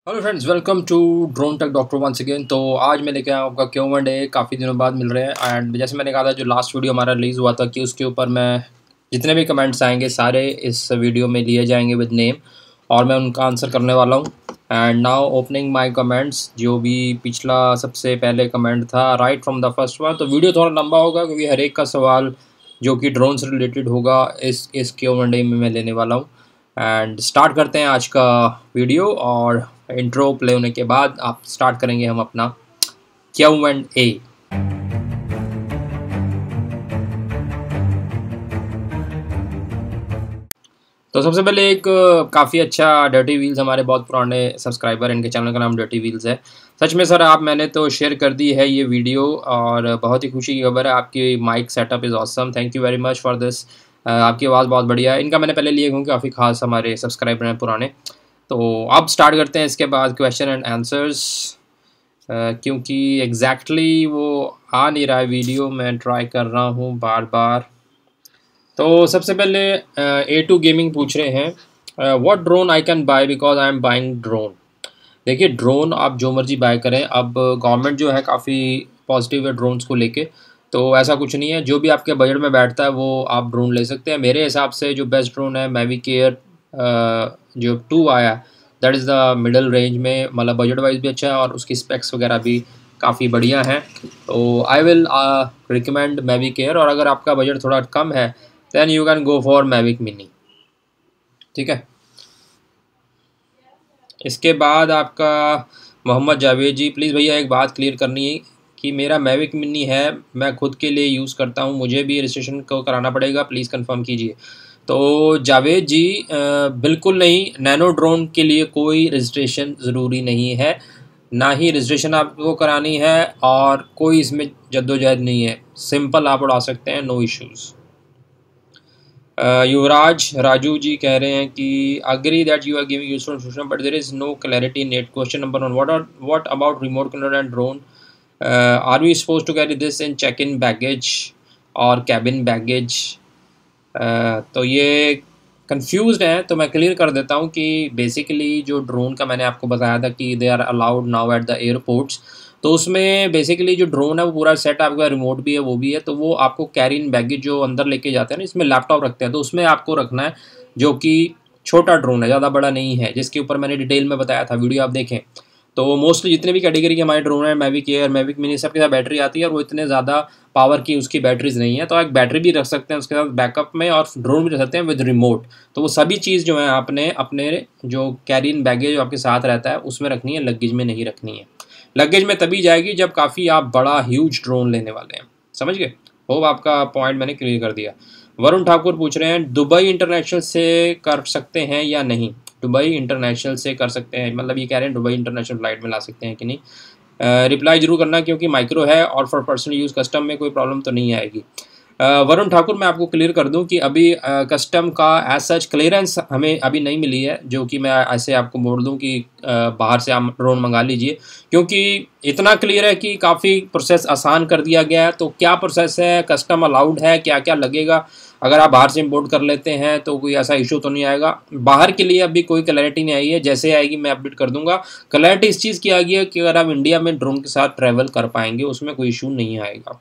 Hello friends, welcome to drone tech doctor once again. तो आज मैं लेके आया हूँ आपका Q&A। काफ़ी दिनों बाद मिल रहे हैं एंड जैसे मैंने कहा था, जो लास्ट वीडियो हमारा रिलीज़ हुआ था कि उसके ऊपर मैं जितने भी कमेंट्स आएंगे सारे इस वीडियो में लिए जाएंगे विद नेम और मैं उनका आंसर करने वाला हूँ। And now opening my comments. जो भी पिछला सबसे पहले कमेंट था right from the first one, तो वीडियो थोड़ा लंबा होगा क्योंकि हर एक का सवाल जो कि ड्रोन से रिलेटेड होगा इस Q&A में मैं लेने वाला हूँ। एंड स्टार्ट करते हैं आज का वीडियो और इंट्रो प्ले होने के बाद आप स्टार्ट करेंगे हम अपना Q&A। तो सबसे पहले एक काफ़ी अच्छा डर्टी व्हील्स, हमारे बहुत पुराने सब्सक्राइबर, इनके चैनल का नाम डर्टी व्हील्स है। सच में सर आप मैंने तो शेयर कर दी है ये वीडियो और बहुत ही खुशी की खबर है, आपकी mike setup is awesome, thank you very much for this. आपकी आवाज़ बहुत बढ़िया है। इनका मैंने पहले लिए क्योंकि काफ़ी खास हमारे सब्सक्राइबर हैं पुराने। तो अब स्टार्ट करते हैं इसके बाद क्वेश्चन एंड आंसर्स, क्योंकि एग्जैक्टली वो आ नहीं रहा है वीडियो, मैं ट्राई कर रहा हूँ बार बार। तो सबसे पहले A2 गेमिंग पूछ रहे हैं what drone I can buy because I am buying drone. देखिए, ड्रोन आप जो मर्जी बाय करें, अब गवर्नमेंट जो है काफ़ी पॉजिटिव है ड्रोन्स को लेके, तो ऐसा कुछ नहीं है। जो भी आपके बजट में बैठता है वो आप ड्रोन ले सकते हैं। मेरे हिसाब से जो बेस्ट ड्रोन है मैविक एयर जो 2 आया, that is the middle range में, मतलब बजट वाइज भी अच्छा है और उसकी स्पेक्स वगैरह भी काफ़ी बढ़िया हैं। तो I will recommend Mavic air. और अगर आपका बजट थोड़ा कम है then you can go for Mavic mini. ठीक है। इसके बाद आपका मोहम्मद जावेद जी, प्लीज़ भैया एक बात क्लियर करनी है कि मेरा मैविक मिनी है, मैं खुद के लिए यूज़ करता हूँ, मुझे भी रजिस्ट्रेशन को कराना पड़ेगा, प्लीज़ कंफर्म कीजिए। तो जावेद जी बिल्कुल नहीं, नैनो ड्रोन के लिए कोई रजिस्ट्रेशन ज़रूरी नहीं है, ना ही रजिस्ट्रेशन आपको करानी है और कोई इसमें जद्दोजहद नहीं है, सिंपल आप उड़ा सकते हैं, नो इश्यूज़। युवराज राजू जी कह रहे हैं कि agree that you are giving useful information but there is no clarity in it. Question number 1, what about remote control and drone, are we suppose to carry this in check in baggage और cabin baggage. तो ये confused है, तो मैं clear कर देता हूँ कि बेसिकली जो ड्रोन का मैंने आपको बताया था कि they are allowed now at the airports, तो उसमें बेसिकली जो ड्रोन है वो पूरा सेट आपका, रिमोट भी है वो भी है, तो वो आपको कैरी इन बैगेज जो अंदर लेके जाते हैं ना, इसमें लैपटॉप रखते हैं, तो उसमें आपको रखना है, जो कि छोटा ड्रोन है, ज़्यादा बड़ा नहीं है, जिसके ऊपर मैंने डिटेल में बताया था, वीडियो आप देखें। तो मोस्टली जितने भी कैटेगरी के हमारे ड्रोन है, मैविक एयर, मैविक मिनी, सबके साथ बैटरी आती है और वो इतने ज़्यादा पावर की उसकी बैटरीज नहीं है, तो एक बैटरी भी रख सकते हैं उसके साथ बैकअप में और ड्रोन भी रख सकते हैं विद रिमोट। तो वो सभी चीज़ जो है आपने अपने जो कैरी इन बैगेज जो आपके साथ रहता है उसमें रखनी है, लगेज में नहीं रखनी है। लगेज में तभी जाएगी जब काफ़ी आप बड़ा ह्यूज ड्रोन लेने वाले हैं, समझ गए। होप आपका पॉइंट मैंने क्लियर कर दिया। वरुण ठाकुर पूछ रहे हैं दुबई इंटरनेशनल से कर सकते हैं या नहीं। दुबई इंटरनेशनल से कर सकते हैं, मतलब ये कह रहे हैं दुबई इंटरनेशनल फ्लाइट में ला सकते हैं कि नहीं। रिप्लाई जरूर करना क्योंकि माइक्रो है और फॉर पर्सनल यूज़ कस्टम में कोई प्रॉब्लम तो नहीं आएगी। वरुण ठाकुर, मैं आपको क्लियर कर दूं कि अभी कस्टम का एज सच क्लियरेंस हमें अभी नहीं मिली है, जो कि मैं ऐसे आपको बोल दूं कि बाहर से आप ड्रोन मंगा लीजिए, क्योंकि इतना क्लियर है कि काफ़ी प्रोसेस आसान कर दिया गया है। तो क्या प्रोसेस है, कस्टम अलाउड है, क्या क्या लगेगा, अगर आप बाहर से इंपोर्ट कर लेते हैं तो कोई ऐसा इशू तो नहीं आएगा। बाहर के लिए अभी कोई क्लैरिटी नहीं आई है, जैसे आएगी मैं अपडेट कर दूंगा। क्लैरिटी इस चीज़ की आ गई है कि अगर आप इंडिया में ड्रोन के साथ ट्रैवल कर पाएंगे, उसमें कोई इशू नहीं आएगा।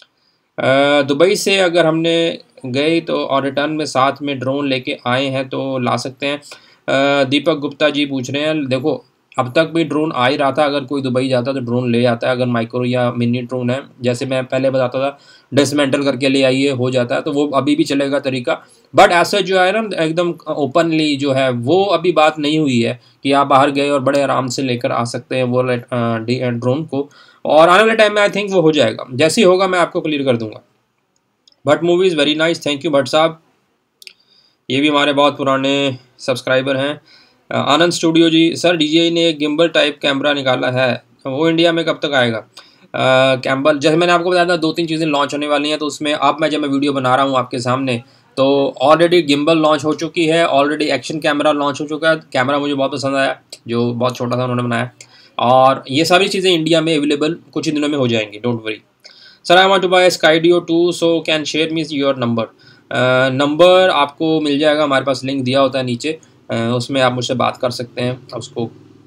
दुबई से अगर हमने गए तो और रिटर्न में साथ में ड्रोन लेके आए हैं तो ला सकते हैं। दीपक गुप्ता जी पूछ रहे हैं, देखो अब तक भी ड्रोन आ ही रहा था, अगर कोई दुबई जाता तो ड्रोन ले आता है, अगर माइक्रो या मिनी ड्रोन है, जैसे मैं पहले बताता था डिसमेंटल करके ले आइए हो जाता है, तो वो अभी भी चलेगा तरीका। बट ऐसा जो है ना एकदम ओपनली जो है वो अभी बात नहीं हुई है कि आप बाहर गए और बड़े आराम से लेकर आ सकते हैं वो ड्रोन को, और आने वाले टाइम में आई थिंक वो हो जाएगा, जैसे ही होगा मैं आपको क्लियर कर दूंगा। But movie is very nice, thank you Bhatt साहब, ये भी हमारे बहुत पुराने सब्सक्राइबर हैं। Anand studio ji, sir DJI ने एक गिम्बल टाइप कैमरा निकाला है, वो इंडिया में कब तक आएगा। कैम्बल, जैसे मैंने आपको बताया था 2-3 चीज़ें लॉन्च होने वाली हैं, तो उसमें अब जब मैं वीडियो बना रहा हूँ आपके सामने, तो ऑलरेडी गिम्बल लॉन्च हो चुकी है, ऑलरेडी एक्शन कैमरा लॉन्च हो चुका है, कैमरा मुझे बहुत पसंद आया, जो बहुत छोटा था उन्होंने बनाया, और ये सारी चीज़ें इंडिया में अवेलेबल कुछ ही दिनों में हो जाएंगी, don't worry. Sir I want to buy Skydio 2 so can share me your number. Number आपको मिल जाएगा, हमारे पास लिंक दिया होता है नीचे, उसमें आप मुझसे बात कर सकते हैं, उसको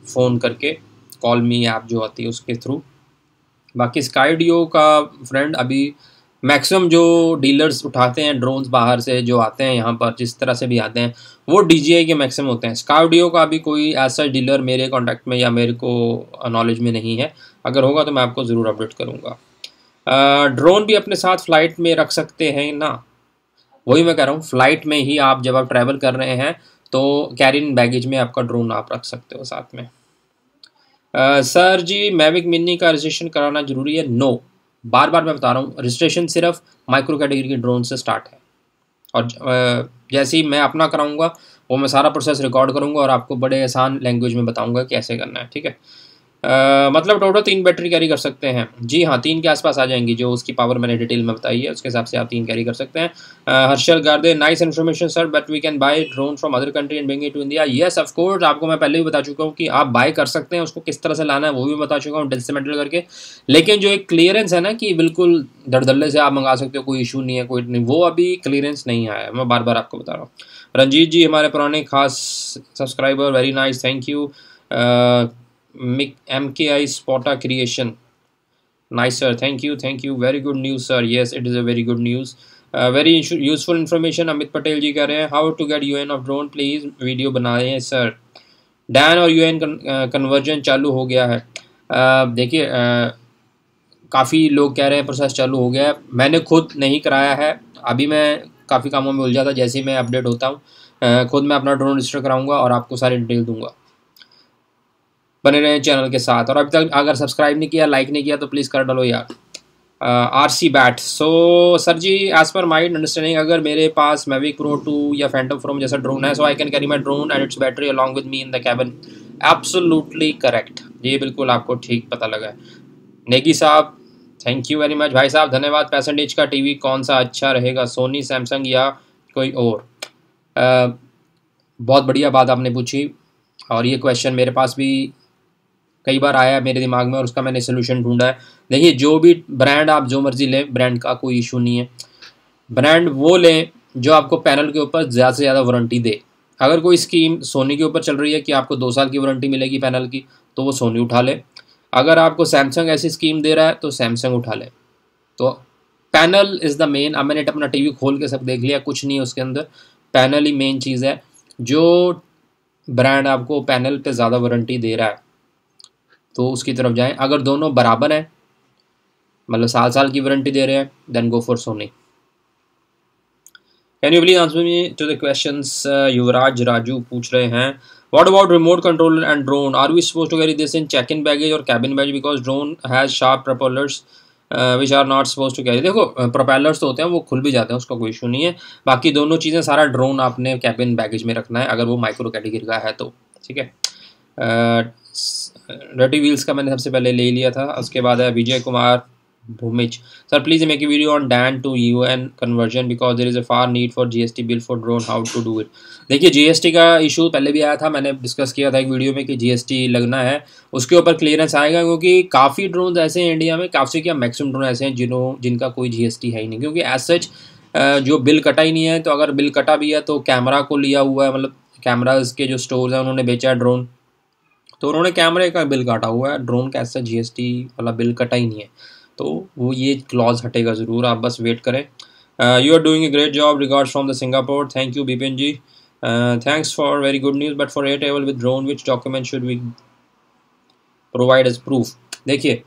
फ़ोन करके, कॉल मी ऐप जो आती है उसके थ्रू। बाकी स्काईडियो का फ्रेंड अभी मैक्सिमम जो डीलर्स उठाते हैं ड्रोन्स बाहर से जो आते हैं यहाँ पर, जिस तरह से भी आते हैं, वो DJI के मैक्सिमम होते हैं। स्काईडियो का अभी कोई ऐसा डीलर मेरे कॉन्टैक्ट में या मेरे को नॉलेज में नहीं है। अगर होगा तो मैं आपको ज़रूर अपडेट करूँगा। ड्रोन भी अपने साथ फ़्लाइट में रख सकते हैं ना, वही मैं कह रहा हूँ, फ़्लाइट में ही आप जब आप ट्रैवल कर रहे हैं तो कैरी इन बैगेज में आपका ड्रोन आप रख सकते हो साथ में। सर जी मैविक मिनी का रजिस्ट्रेशन कराना ज़रूरी है? नो, बार बार मैं बता रहा हूँ, रजिस्ट्रेशन सिर्फ माइक्रो कैटेगरी के ड्रोन से स्टार्ट है। और जैसे ही मैं अपना कराऊंगा वो मैं सारा प्रोसेस रिकॉर्ड करूंगा और आपको बड़े आसान लैंग्वेज में बताऊंगा कैसे करना है, ठीक है। मतलब टोटल 3 बैटरी कैरी कर सकते हैं? जी हाँ, 3 के आसपास आ जाएंगी, जो उसकी पावर मैंने डिटेल में बताई है उसके हिसाब से आप 3 कैरी कर सकते हैं। Harshal Garde, nice information sir, but we can buy drone from other country and bring it to India. Yes of course, आपको मैं पहले भी बता चुका हूँ कि आप बाय कर सकते हैं, उसको किस तरह से लाना है वो भी बता चुका हूँ डिसमेंटल करके। लेकिन जो एक क्लियरेंस है ना कि बिल्कुल धड़धल्ले से आप मंगा सकते हो, कोई इशू नहीं है, कोई नहीं, वो अभी क्लियरेंस नहीं आया है, मैं बार बार आपको बता रहा हूँ। रंजीत जी हमारे पुराने खास subscriber, very nice, thank you. MKI Spotta creation, nice sir, thank you, very good news sir, yes it is a very good news, very useful information। Amit Patel ji कह रहे हैं how to get UN of drone, please video बनाएं sir. DAN और UN conversion चालू हो गया है? देखिए काफ़ी लोग कह रहे हैं प्रोसेस चालू हो गया है, मैंने खुद नहीं कराया है, अभी मैं काफ़ी कामों में उलझा था। जैसे ही मैं अपडेट होता हूँ खुद मैं अपना ड्रोन रजिस्टर कराऊंगा और आपको सारी डिटेल दूंगा। बने रहें चैनल के साथ, और अभी तक अगर सब्सक्राइब नहीं किया, लाइक नहीं किया तो प्लीज़ कर डालो यार। RC bat, so sir ji as per my understanding अगर मेरे पास मैविक प्रो 2 या फैंटम फ्रोम जैसा ड्रोन है, so I can carry my drone and its battery along with me in the cabin. Absolutely correct, ये बिल्कुल आपको ठीक पता लगा है। नेगी साहब थैंक यू वेरी मच, भाई साहब धन्यवाद। % का टीवी कौन सा अच्छा रहेगा, सोनी, सैमसंग या कोई और? बहुत बढ़िया बात आपने पूछी, और ये क्वेश्चन मेरे पास भी कई बार आया है मेरे दिमाग में और उसका मैंने सोल्यूशन ढूंढा है। देखिए जो भी ब्रांड आप जो मर्जी लें, ब्रांड का कोई इशू नहीं है, ब्रांड वो लें जो आपको पैनल के ऊपर ज़्यादा से ज़्यादा वारंटी दे। अगर कोई स्कीम सोनी के ऊपर चल रही है कि आपको 2 साल की वारंटी मिलेगी पैनल की, तो वो सोनी उठा ले। अगर आपको सैमसंग ऐसी स्कीम दे रहा है तो सैमसंग उठा ले। तो पैनल इज़ द मेन। अब मैंने अपना टीवी खोल के सब देख लिया, कुछ नहीं है उसके अंदर, पैनल ही मेन चीज़ है। जो ब्रांड आपको पैनल पे ज़्यादा वारंटी दे रहा है तो उसकी तरफ जाएं। अगर दोनों बराबर हैं, मतलब साल की वारंटी दे रहे हैं, then go for Sony. Can you please answer me to the questions? Yuvraj Raju पूछ रहे हैं what about remote control and drone, are we suppose to carry this in check in baggage और cabin baggage, because drone has sharp propellers which are not suppose to carry. देखो propellers तो होते हैं, वो खुल भी जाते हैं, उसका कोई इशू नहीं है। बाकी दोनों चीज़ें, सारा ड्रोन आपने कैबिन बैगेज में रखना है अगर वो माइक्रो कैटेगरी का है तो, ठीक है। डर्टी व्हील्स का मैंने सबसे पहले ले लिया था। उसके बाद है Vijay Kumar Bhumij, sir please make a video on DAN to UN conversion because there is a far need for GST bill for drone, how to do it. देखिए GST का इशू पहले भी आया था, मैंने डिस्कस किया था एक वीडियो में कि GST लगना है, उसके ऊपर क्लियरेंस आएगा, क्योंकि काफ़ी ड्रोन ऐसे हैं इंडिया में, काफ़ी क्या मैक्सिमम ड्रोन ऐसे हैं जिनका कोई GST है ही नहीं, क्योंकि एज सच जो बिल कटा ही नहीं है। तो अगर बिल कटा भी है तो कैमरा को लिया हुआ है, मतलब कैमराज के जो स्टोर्स हैं उन्होंने बेचा है ड्रोन, तो उन्होंने कैमरे का बिल काटा हुआ है, ड्रोन का ऐसा GST वाला बिल कटा ही नहीं है, तो वो ये क्लॉज हटेगा ज़रूर, आप बस वेट करें। You are doing a great job, regards from the Singapore, thank you Bipin ji, thanks for very good news, but for air travel with drone which document should we provide as proof. देखिए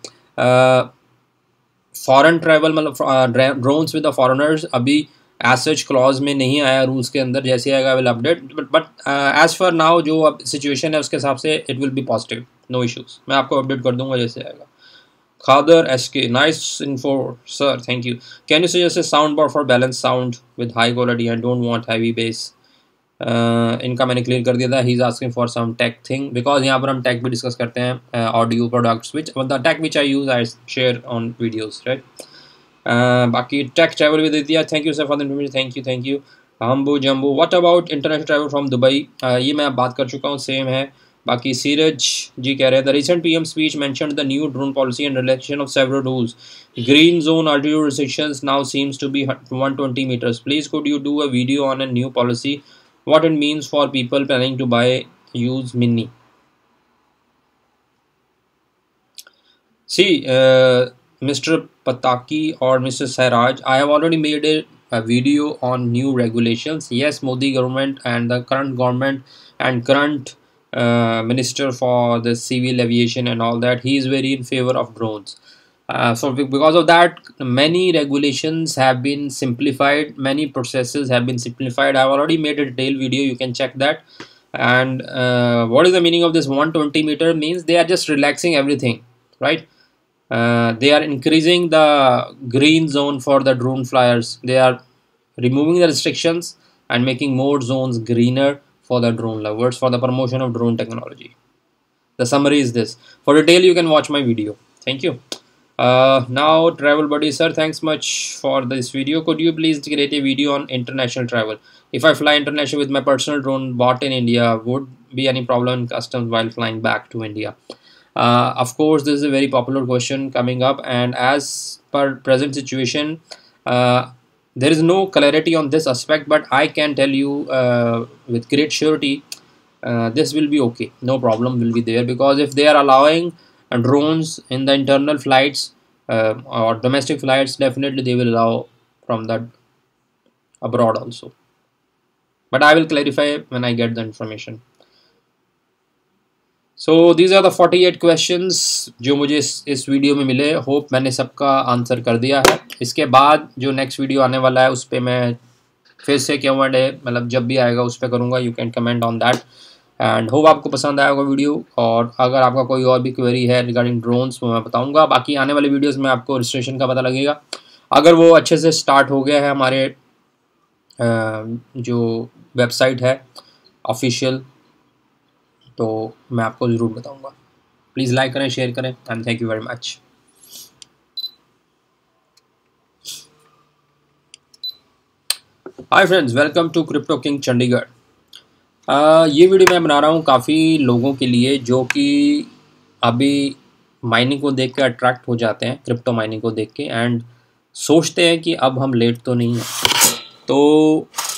foreign travel, मतलब drones with the foreigners अभी as such clause में नहीं आया rules के अंदर, जैसे आएगा will update, but as for now जो अब सिचुएशन है उसके हिसाब से it will be positive, no issues, मैं आपको अपडेट कर दूंगा जैसे आएगा। Khadar SK, nice info sir, thank you. Can you suggest a sound bar for balance sound with high quality and don't want heavy bass? इनका मैंने क्लियर कर दिया था, he is asking for some tech thing, because यहाँ पर हम tech भी डिस्कस करते हैं, audio products which the tech which I use I share on videos, right. बाकी टेक ट्रैवल भी दे दिया, thank you sir for the information, thank you. हम्बू जम्बू, what about international travel from Dubai? ये मैं बात कर चुका हूँ, सेम है। बाकी सीरज जी कह रहे हैं the recent PM speech mentioned the new drone policy and relaxation of several rules, green zone altitude restrictions now seems to be 120 meters, please could you do a video on a new policy, what it means for people planning to buy use Mini? See, Mr. Pataki or Mr. Sairaj, I have already made a video on new regulations. Yes, Modi government and the current government and current minister for the civil aviation and all that, he is very in favor of drones. So because of that, many regulations have been simplified, many processes have been simplified. I have already made a detailed video, you can check that. And what is the meaning of this 120 meter? Means they are just relaxing everything, right? They are increasing the green zone for the drone flyers. They are removing the restrictions and making more zones greener for the drone lovers, for the promotion of drone technology. The summary is this. For detail, you can watch my video. Thank you. Now, travel buddy sir, thanks much for this video. Could you please create a video on international travel? If I fly international with my personal drone bought in India, would be any problem in customs while flying back to India? Of course, this is a very popular question coming up, and as per present situation, there is no clarity on this aspect, but I can tell you with great surety, this will be okay. No problem will be there, because if they are allowing drones in the internal flights or domestic flights, definitely they will allow from the abroad also. But I will clarify when I get the information. So these are the 48 questions जो मुझे इस video में मिले. Hope मैंने सबका answer कर दिया है. इसके बाद जो नेक्स्ट वीडियो आने वाला है उस पर मैं फिर से Q&A मतलब जब भी आएगा उस पर करूँगा. You can comment on that and hope आपको पसंद आएगा वीडियो. और अगर आपका कोई और भी क्वेरी है रिगार्डिंग ड्रोन्स वो मैं बताऊँगा. बाकी आने वाले वीडियोज़ में आपको रजिस्ट्रेशन का पता लगेगा. अगर वो अच्छे से स्टार्ट हो गया है हमारे जो वेबसाइट है ऑफिशियल, तो मैं आपको ज़रूर बताऊंगा. प्लीज़ लाइक करें, शेयर करें and thank you very much. Hi friends, welcome to crypto king Chandigarh. ये वीडियो मैं बना रहा हूँ काफ़ी लोगों के लिए जो कि अभी माइनिंग को देख के अट्रैक्ट हो जाते हैं, क्रिप्टो माइनिंग को देख के, एंड सोचते हैं कि अब हम लेट तो नहीं हैं. तो